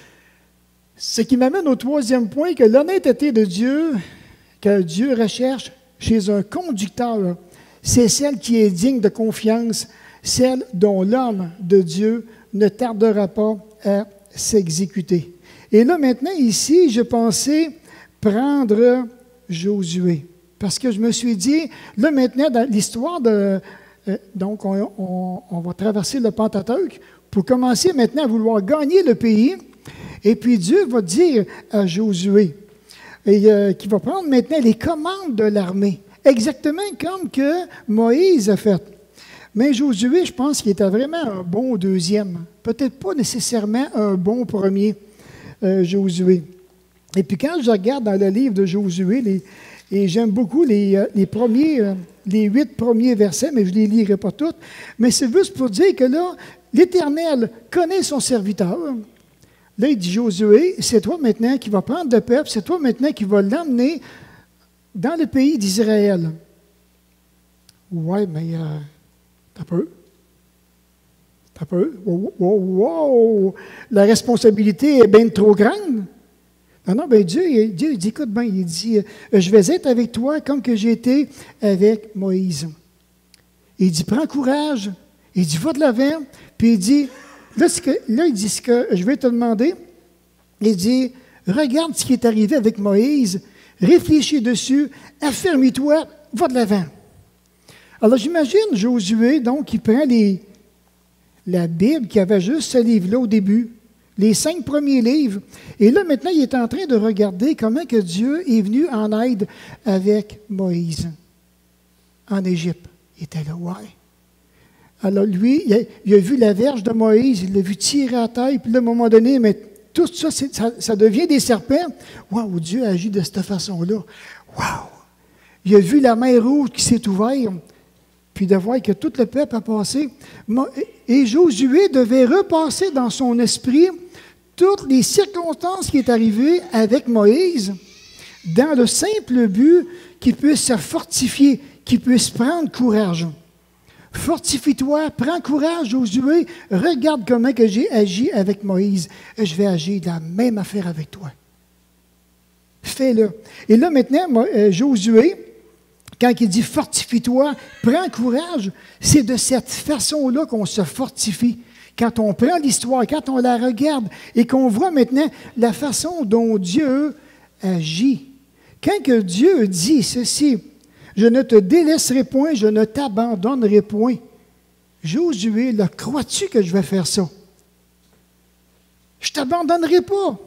Ce qui m'amène au troisième point, que l'honnêteté de Dieu, que Dieu recherche chez un conducteur, c'est celle qui est digne de confiance, celle dont l'homme de Dieu ne tardera pas à s'exécuter. Et là, maintenant, ici, je pensais prendre Josué. Parce que je me suis dit, là, maintenant, dans l'histoire de... Euh, donc, on, on, on va traverser le Pentateuque pour commencer maintenant à vouloir gagner le pays. Et puis Dieu va dire à Josué, et, euh, qui va prendre maintenant les commandes de l'armée, exactement comme que Moïse a fait. Mais Josué, je pense qu'il était vraiment un bon deuxième, peut-être pas nécessairement un bon premier, euh, Josué. Et puis quand je regarde dans le livre de Josué, les, et j'aime beaucoup les, les premiers, euh, les huit premiers versets, mais je ne les lirai pas tous, mais c'est juste pour dire que là, l'Éternel connaît son serviteur. Là, il dit, Josué, c'est toi maintenant qui vas prendre le peuple, c'est toi maintenant qui vas l'emmener dans le pays d'Israël. Oui, mais euh, t'as peu. T'as peu. Wow, wow, wow. La responsabilité est bien trop grande. Non, non, bien Dieu, Dieu il dit, écoute bien, il dit, je vais être avec toi comme que j'ai été avec Moïse. Il dit, prends courage. Il dit, va de l'avant. Puis il dit, Là, ce que, là, il dit ce que je vais te demander. Il dit, regarde ce qui est arrivé avec Moïse, réfléchis dessus, affermis-toi, va de l'avant. Alors, j'imagine Josué, donc, qui prend les, la Bible, qui avait juste ce livre-là au début, les cinq premiers livres. Et là, maintenant, il est en train de regarder comment que Dieu est venu en aide avec Moïse en Égypte. Il était là, ouais. Alors lui, il a, il a vu la verge de Moïse, il l'a vu tirer à terre, puis là, à un moment donné, mais tout ça, ça, ça devient des serpents. Waouh, Dieu agit de cette façon-là. Waouh! Il a vu la mer rouge qui s'est ouverte, puis de voir que tout le peuple a passé. Et Josué devait repasser dans son esprit toutes les circonstances qui est arrivées avec Moïse, dans le simple but qu'il puisse se fortifier, qu'il puisse prendre courage. Fortifie-toi, prends courage, Josué, regarde comment que j'ai agi avec Moïse. Et je vais agir de la même affaire avec toi. Fais-le. Et là, maintenant, Josué, quand il dit « fortifie-toi, prends courage », c'est de cette façon-là qu'on se fortifie. Quand on prend l'histoire, quand on la regarde et qu'on voit maintenant la façon dont Dieu agit. Quand que Dieu dit ceci, « Je ne te délaisserai point, je ne t'abandonnerai point », Josué, là, crois-tu que je vais faire ça? Je ne t'abandonnerai pas.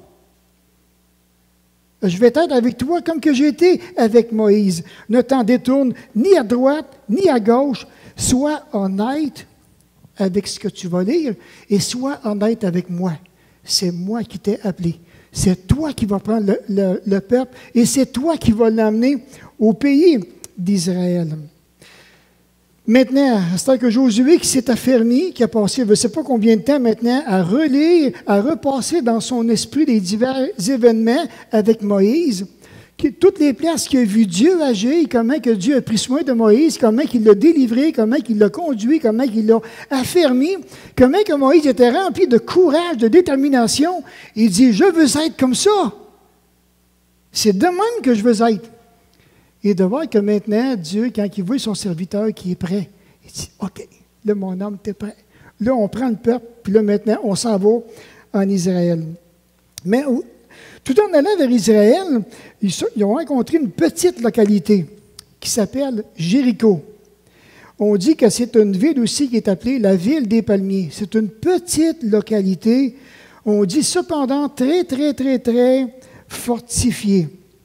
Je vais être avec toi comme que j'ai été avec Moïse. Ne t'en détourne ni à droite, ni à gauche. Sois honnête avec ce que tu vas lire et sois honnête avec moi. C'est moi qui t'ai appelé. C'est toi qui vas prendre le, le, le peuple et c'est toi qui vas l'amener au pays d'Israël. Maintenant, c'est que Josué qui s'est affermi, qui a passé, je ne sais pas combien de temps maintenant, à relire, à repasser dans son esprit les divers événements avec Moïse, qui, toutes les places qu'il a vu Dieu agir, comment que Dieu a pris soin de Moïse, comment il l'a délivré, comment il l'a conduit, comment il l'a affermi, comment que Moïse était rempli de courage, de détermination. Il dit, je veux être comme ça. C'est de même que je veux être. Et de voir que maintenant, Dieu, quand il voit son serviteur qui est prêt, il dit, OK, là, mon homme, tu es prêt. Là, on prend le peuple, puis là, maintenant, on s'en va en Israël. Mais tout en allant vers Israël, ils ont rencontré une petite localité qui s'appelle Jéricho. On dit que c'est une ville aussi qui est appelée la ville des palmiers. C'est une petite localité, on dit cependant très, très, très, très fortifiée.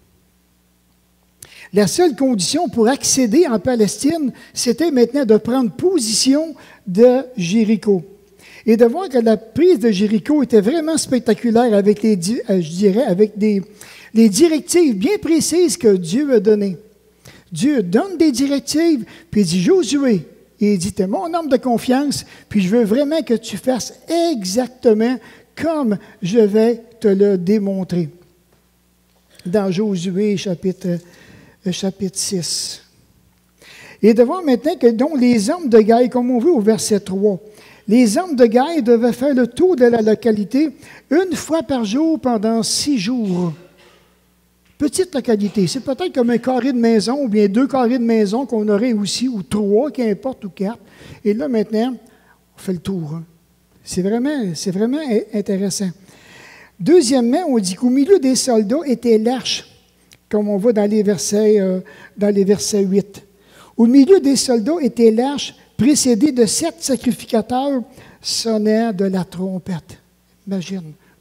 La seule condition pour accéder en Palestine, c'était maintenant de prendre position de Jéricho. Et de voir que la prise de Jéricho était vraiment spectaculaire avec, les, je dirais, avec des, les directives bien précises que Dieu a données. Dieu donne des directives, puis il dit, Josué, et il dit, tu es mon homme de confiance, puis je veux vraiment que tu fasses exactement comme je vais te le démontrer. Dans Josué, chapitre chapitre six. Et de voir maintenant que donc, les hommes de guerre, comme on veut au verset trois, les hommes de guerre devaient faire le tour de la localité une fois par jour pendant six jours. Petite localité. C'est peut-être comme un carré de maison ou bien deux carrés de maison qu'on aurait aussi, ou trois, qu'importe, ou quatre. Et là, maintenant, on fait le tour. Hein. C'est vraiment, c'est vraiment intéressant. Deuxièmement, on dit qu'au milieu des soldats était l'arche, comme on voit dans les versets, euh, dans les versets huit. Au milieu des soldats était l'arche précédée de sept sacrificateurs sonnant de la trompette. Imagine.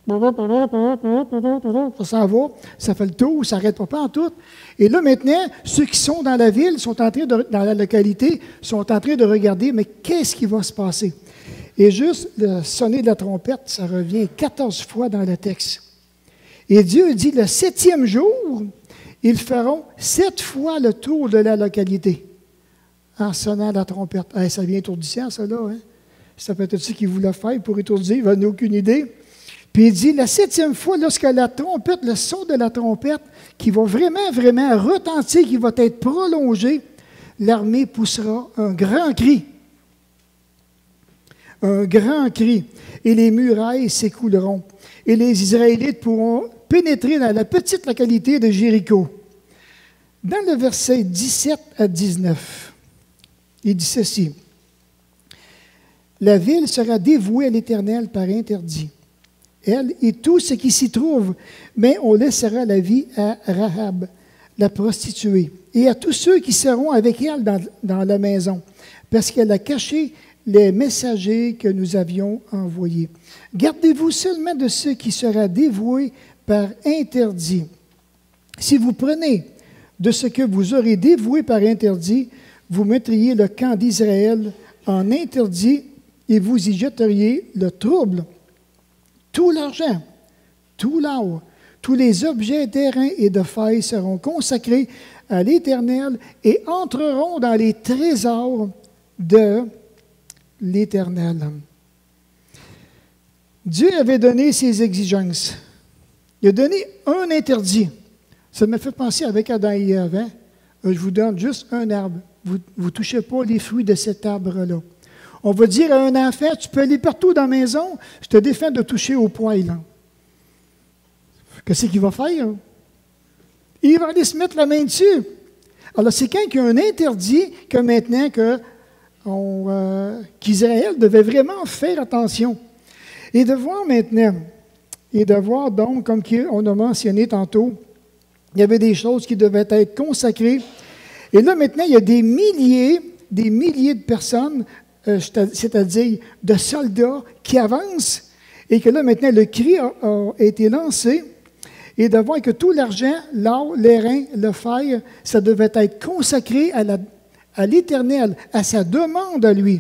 Ça s'en va, ça fait le tour, ça n'arrête pas en tout. Et là, maintenant, ceux qui sont dans la ville, sont en train de, dans la localité, sont en train de regarder, mais qu'est-ce qui va se passer? Et juste le sonner de la trompette, ça revient quatorze fois dans le texte. Et Dieu dit, le septième jour, ils feront sept fois le tour de la localité en sonnant la trompette. Hey, ça vient étourdissant, ça, là. Hein? C'est peut-être ce qu'il voulait faire pour étourdir, il n'en a aucune idée. Puis il dit, la septième fois, lorsque la trompette, le son de la trompette, qui va vraiment, vraiment retentir, qui va être prolongé, l'armée poussera un grand cri. Un grand cri. Et les murailles s'écouleront. Et les Israélites pourront pénétrer dans la petite localité de Jéricho. Dans le verset dix-sept à dix-neuf, il dit ceci. La ville sera dévouée à l'Éternel par interdit, elle et tout ce qui s'y trouve, mais on laissera la vie à Rahab, la prostituée, et à tous ceux qui seront avec elle dans, dans la maison, parce qu'elle a caché les messagers que nous avions envoyés. Gardez-vous seulement de ceux qui sera dévoué par interdit. Si vous prenez de ce que vous aurez dévoué par interdit, vous mettriez le camp d'Israël en interdit et vous y jetteriez le trouble. Tout l'argent, tout l'or, tous les objets d'airain et de faille seront consacrés à l'Éternel et entreront dans les trésors de l'Éternel. Dieu avait donné ses exigences. Il a donné un interdit. Ça me fait penser avec Adam et Ève, hein? je vous donne juste un arbre. Vous ne touchez pas les fruits de cet arbre-là. On va dire à un enfant, tu peux aller partout dans la maison, je te défends de toucher au poil. Qu'est-ce qu'il va faire? Il va aller se mettre la main dessus. Alors, c'est quand il y a un interdit que maintenant que on, euh, qu'Israël devait vraiment faire attention. Et de voir maintenant, et de voir donc, comme on a mentionné tantôt, il y avait des choses qui devaient être consacrées. Et là, maintenant, il y a des milliers, des milliers de personnes, euh, c'est-à-dire de soldats qui avancent, et que là, maintenant, le cri a, a été lancé, et de voir que tout l'argent, l'or, l'airain, le fer, ça devait être consacré à la à l'Éternel, à sa demande à lui.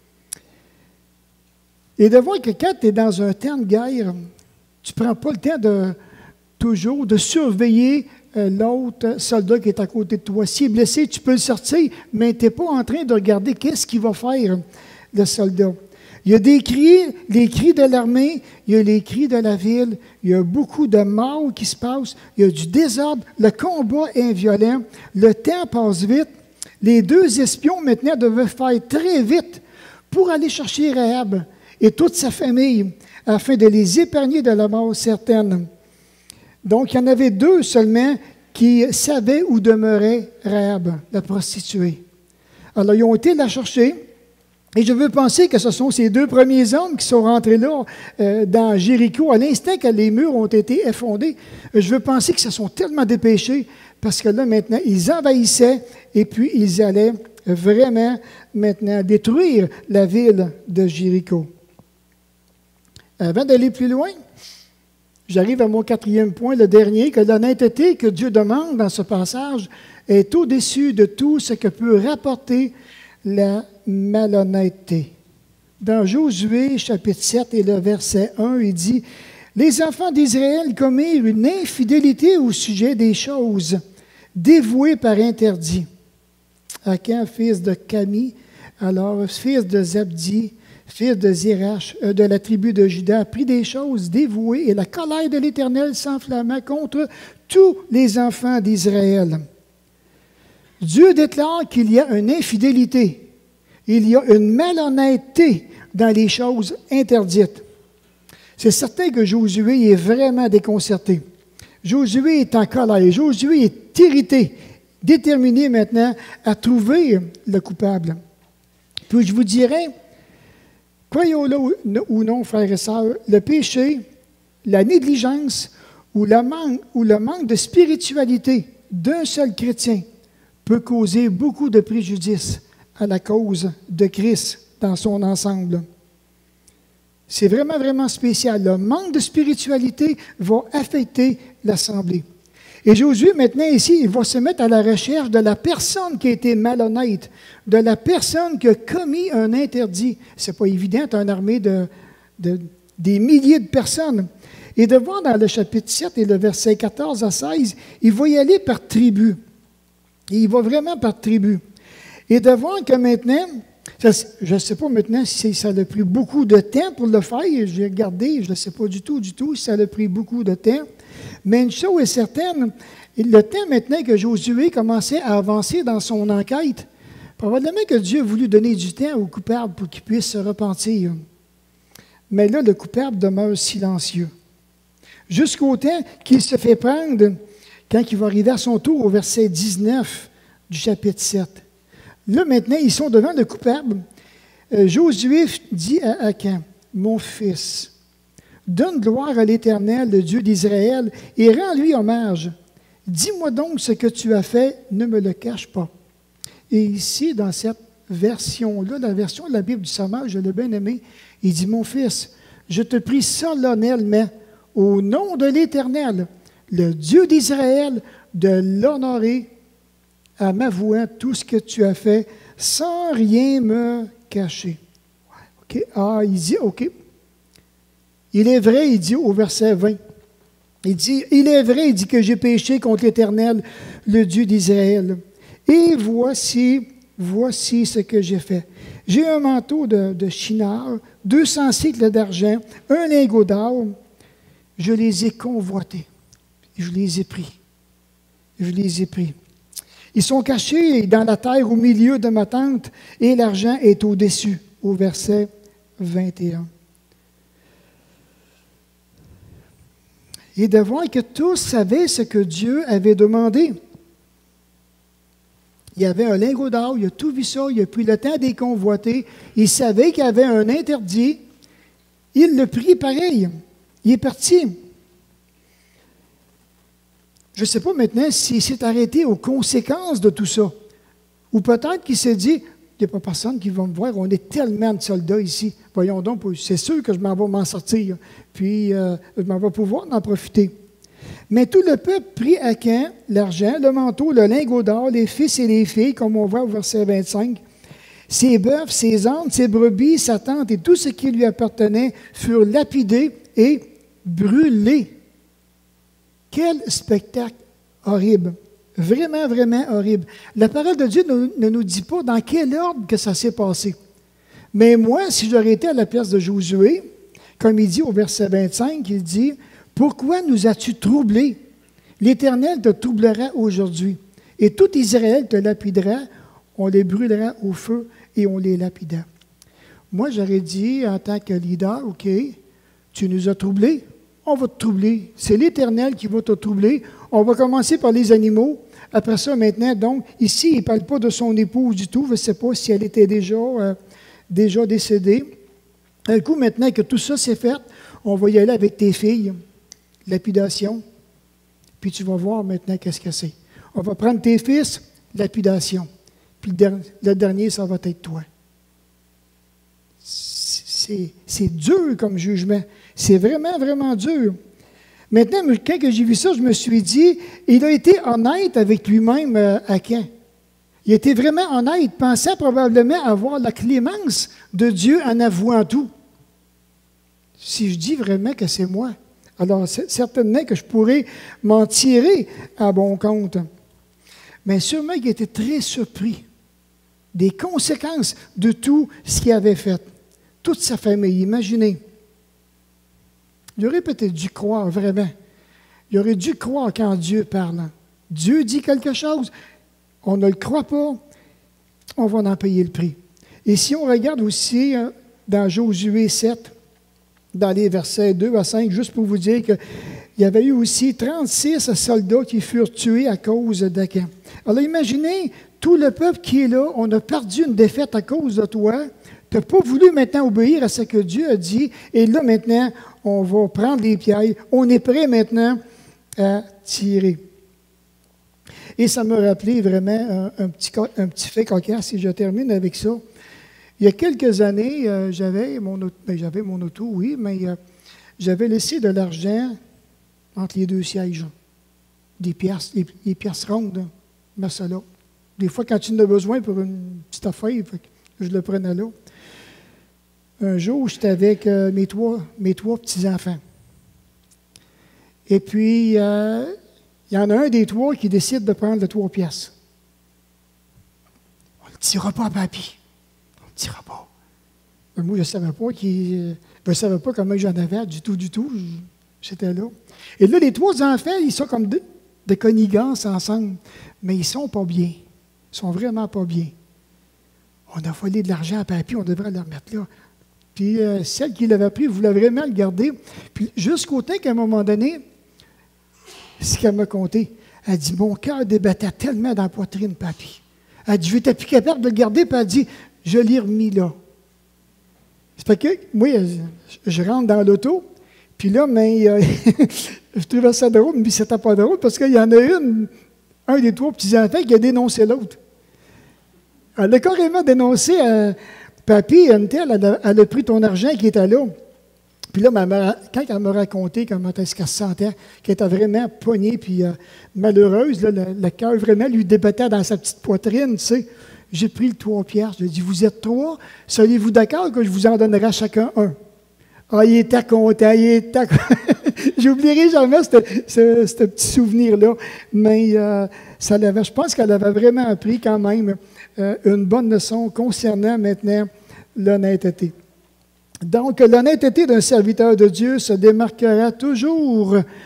Et de voir que quand tu es dans un temps de guerre, tu ne prends pas le temps de toujours de surveiller euh, l'autre soldat qui est à côté de toi. S'il est blessé, tu peux le sortir, mais tu n'es pas en train de regarder qu'est-ce qu'il va faire, le soldat. Il y a des cris, les cris de l'armée, il y a les cris de la ville, il y a beaucoup de morts qui se passent, il y a du désordre, le combat est violent, le temps passe vite. Les deux espions, maintenant, devaient faire très vite pour aller chercher Rahab et toute sa famille, afin de les épargner de la mort certaine. Donc, il y en avait deux seulement qui savaient où demeurait Rahab, la prostituée. Alors, ils ont été la chercher, et je veux penser que ce sont ces deux premiers hommes qui sont rentrés là, euh, dans Jéricho, à l'instant que les murs ont été effondrés. Je veux penser que se sont tellement dépêchés, parce que là, maintenant, ils envahissaient et puis ils allaient vraiment, maintenant, détruire la ville de Jéricho. Avant d'aller plus loin, j'arrive à mon quatrième point, le dernier, que l'honnêteté que Dieu demande dans ce passage est au-dessus de tout ce que peut rapporter la malhonnêteté. Dans Josué, chapitre sept et le verset un, il dit « Les enfants d'Israël commirent une infidélité au sujet des choses dévouées par interdit. Akan, fils de Cami, alors fils de Zabdi, fils de Zérach, euh, de la tribu de Juda, prit des choses dévouées, et la colère de l'Éternel s'enflamma contre tous les enfants d'Israël. » Dieu déclare qu'il y a une infidélité, il y a une malhonnêteté dans les choses interdites. C'est certain que Josué est vraiment déconcerté. Josué est en colère. Josué est irrité, déterminé maintenant à trouver le coupable. Puis je vous dirais, croyons-le ou non, frères et sœurs, le péché, la négligence ou le manque, ou le manque de spiritualité d'un seul chrétien peut causer beaucoup de préjudice à la cause de Christ dans son ensemble. C'est vraiment, vraiment spécial. Le manque de spiritualité va affecter l'Assemblée. Et Josué, maintenant, ici, il va se mettre à la recherche de la personne qui a été malhonnête, de la personne qui a commis un interdit. Ce n'est pas évident, tu as une armée de, de, des milliers de personnes. Et de voir dans le chapitre sept et le verset quatorze à seize, il va y aller par tribu. Et il va vraiment par tribu. Et de voir que maintenant, je ne sais pas maintenant si ça a pris beaucoup de temps pour le faire. J'ai regardé, je ne sais pas du tout, du tout si ça a pris beaucoup de temps. Mais une chose est certaine, le temps maintenant que Josué commençait à avancer dans son enquête, probablement que Dieu a voulu donner du temps au coupable pour qu'il puisse se repentir. Mais là, le coupable demeure silencieux. Jusqu'au temps qu'il se fait prendre quand il va arriver à son tour au verset dix-neuf du chapitre sept. Là, maintenant, ils sont devant le coupable. Euh, Josué dit à Akan, « Mon fils, donne gloire à l'Éternel, le Dieu d'Israël, et rends-lui hommage. Dis-moi donc ce que tu as fait, ne me le cache pas. » Et ici, dans cette version-là, la version de la Bible du Sommage, je l'ai bien aimé, il dit, « Mon fils, je te prie solennellement, au nom de l'Éternel, le Dieu d'Israël, de l'honorer en m'avouant tout ce que tu as fait, sans rien me cacher. » Okay. Ah, il dit, OK. Il est vrai, il dit au verset vingt. Il dit, il est vrai, il dit que j'ai péché contre l'Éternel, le Dieu d'Israël. Et voici, voici ce que j'ai fait. J'ai un manteau de, de Shinar, deux cents cycles d'argent, un lingot d'or. Je les ai convoités. Je les ai pris. Je les ai pris. Ils sont cachés dans la terre au milieu de ma tente, et l'argent est au-dessus, au verset vingt et un. Et de voir que tous savaient ce que Dieu avait demandé. Il y avait un lingot d'or, il a tout vu ça, il a pris le temps des convoiter, il savait qu'il y avait un interdit, il le prit pareil, il est parti. Je ne sais pas maintenant s'il s'est arrêté aux conséquences de tout ça, ou peut-être qu'il s'est dit, il n'y a pas personne qui va me voir, on est tellement de soldats ici, voyons donc, c'est sûr que je m'en vais m'en sortir, puis euh, je m'en vais pouvoir en profiter. Mais tout le peuple prit à Achan l'argent, le manteau, le lingot d'or, les fils et les filles, comme on voit au verset vingt-cinq. Ses bœufs, ses ânes, ses brebis, sa tente et tout ce qui lui appartenait furent lapidés et brûlés. Quel spectacle horrible! Vraiment, vraiment horrible. La parole de Dieu ne, ne nous dit pas dans quel ordre que ça s'est passé. Mais moi, si j'aurais été à la place de Josué, comme il dit au verset vingt-cinq, il dit « Pourquoi nous as-tu troublés? L'Éternel te troublera aujourd'hui, et tout Israël te lapidera, on les brûlera au feu et on les lapida. » Moi, j'aurais dit en tant que leader, « OK, tu nous as troublés, on va te troubler. C'est l'Éternel qui va te troubler. On va commencer par les animaux. Après ça, maintenant, donc, ici, il ne parle pas de son épouse du tout. Je ne sais pas si elle était déjà, euh, déjà décédée. Un coup, maintenant que tout ça s'est fait, on va y aller avec tes filles. Lapidation. Puis tu vas voir maintenant qu'est-ce que c'est. On va prendre tes fils, lapidation. Puis le dernier, ça va être toi. C'est, c'est dur comme jugement. C'est vraiment, vraiment dur. Maintenant, quand j'ai vu ça, je me suis dit, il a été honnête avec lui-même, euh, Achan. Il était vraiment honnête. Il pensait probablement avoir la clémence de Dieu en avouant tout. Si je dis vraiment que c'est moi, alors c'est certainement que je pourrais m'en tirer à bon compte. Mais sûrement qu'il était très surpris des conséquences de tout ce qu'il avait fait. Toute sa famille, imaginez. Il aurait peut-être dû croire vraiment. Il aurait dû croire quand Dieu parle. Dieu dit quelque chose, on ne le croit pas, on va en payer le prix. Et si on regarde aussi hein, dans Josué sept, dans les versets deux à cinq, juste pour vous dire qu'il y avait eu aussi trente-six soldats qui furent tués à cause d'Achan. Alors imaginez, tout le peuple qui est là, on a perdu une défaite à cause de toi. Tu n'as pas voulu maintenant obéir à ce que Dieu a dit. Et là, maintenant, on va prendre les pierres. On est prêt maintenant à tirer. Et ça m'a rappelé vraiment un, un, petit, un petit fait cocasse, et je termine avec ça. Il y a quelques années, euh, j'avais, mon, ben, j'avais mon auto, oui, mais euh, j'avais laissé de l'argent entre les deux sièges. Des pièces, des, des pièces rondes, mais ça là. Des fois, quand tu en as besoin pour une petite affaire, je le prenais là. Un jour, j'étais avec euh, mes trois, mes trois petits-enfants. Et puis, euh, il y en a un des trois qui décide de prendre les trois pièces. On ne le dira pas à papy. On ne le dira pas. Mais moi, je ne savais pas qu'il, je ne savais pas comment j'en avais du tout, du tout. J'étais là. Et là, les trois enfants, ils sont comme de, de connivence ensemble. Mais ils ne sont pas bien. Ils ne sont vraiment pas bien. On a volé de l'argent à papy, on devrait le remettre là. Puis euh, celle qui l'avait pris voulait vraiment le garder. Puis jusqu'au temps qu'à un moment donné, ce qu'elle m'a conté, elle dit, mon cœur débattait tellement dans la poitrine, papy. Elle dit, je n'étais plus capable de le garder, puis elle dit, je l'ai remis là. C'est fait que, moi, je rentre dans l'auto, puis là, mais, euh, je trouvais ça drôle, mais c'était pas drôle, parce qu'il y en a une, un des trois petits-enfants qui a dénoncé l'autre. Elle a carrément dénoncé, euh, papy, une telle, elle a, elle a pris ton argent qui était là. Puis là, ma mère, quand elle m'a raconté comment est-ce qu'elle se sentait, qu'elle était vraiment poignée puis euh, malheureuse, là, le, le cœur vraiment lui débattait dans sa petite poitrine, tu sais. J'ai pris le trois piastres. Je lui ai dit, vous êtes trois, seriez-vous d'accord que je vous en donnerai à chacun un? Ah, il était content, il était content. J'oublierai jamais ce, ce, ce petit souvenir-là. Mais euh, ça l'avait, je pense qu'elle avait vraiment appris quand même euh, une bonne leçon concernant maintenant l'honnêteté. Donc, l'honnêteté d'un serviteur de Dieu se démarquera toujours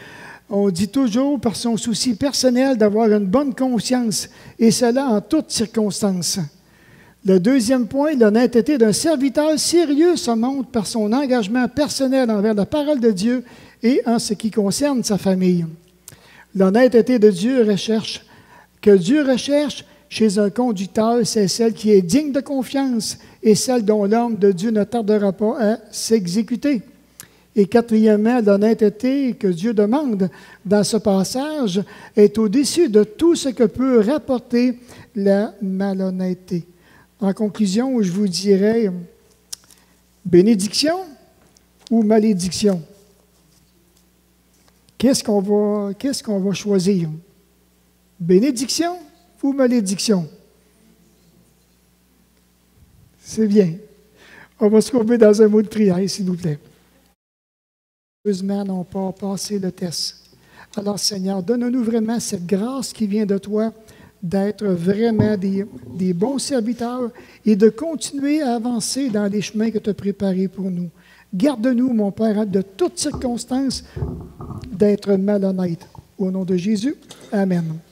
On dit toujours, par son souci personnel, d'avoir une bonne conscience, et cela en toutes circonstances. Le deuxième point, l'honnêteté d'un serviteur sérieux se montre par son engagement personnel envers la parole de Dieu et en ce qui concerne sa famille. L'honnêteté de Dieu recherche, que Dieu recherche chez un conducteur, c'est celle qui est digne de confiance et celle dont l'homme de Dieu ne tardera pas à s'exécuter. Et quatrièmement, l'honnêteté que Dieu demande dans ce passage est au-dessus de tout ce que peut rapporter la malhonnêteté. En conclusion, je vous dirais bénédiction ou malédiction? Qu'est-ce qu'on va, qu'est-ce qu'on va choisir? Bénédiction ou malédiction? C'est bien. On va se courber dans un mot de prière, s'il vous plaît. Heureusement, n'ont pas passé le test. Alors, Seigneur, donne-nous vraiment cette grâce qui vient de toi, d'être vraiment des, des bons serviteurs et de continuer à avancer dans les chemins que tu as préparés pour nous. Garde-nous, mon Père, de toutes circonstances, d'être malhonnêtes. Au nom de Jésus, Amen.